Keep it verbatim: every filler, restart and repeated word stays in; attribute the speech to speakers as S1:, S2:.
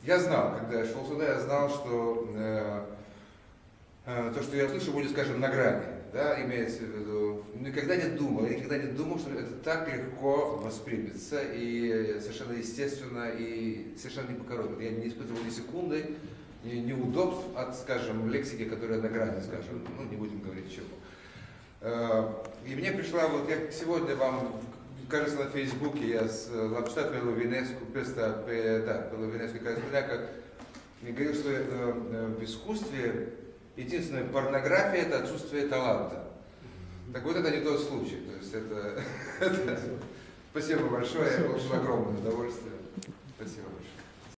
S1: Я знал, когда я шел сюда, я знал, что э, э, то, что я слышу, будет, скажем, на грани, да, имеется в виду. Никогда не думал, я никогда не думал, что это так легко воспримется и совершенно естественно и совершенно не покоробит. Я не испытывал ни секунды ни неудобств от, скажем, лексики, которая на грани, скажем, ну не будем говорить чего. Э, и мне пришла, вот я сегодня вам, кажется, на Фейсбуке я l-am citat pe Lovinescu, pe ăsta, pe, da, pe Lovinescu, care spunea că говорил, что в искусстве единственная порнография – это отсутствие таланта. Так вот это не тот случай. То есть это, это... Спасибо большое, я получил огромное удовольствие. Спасибо.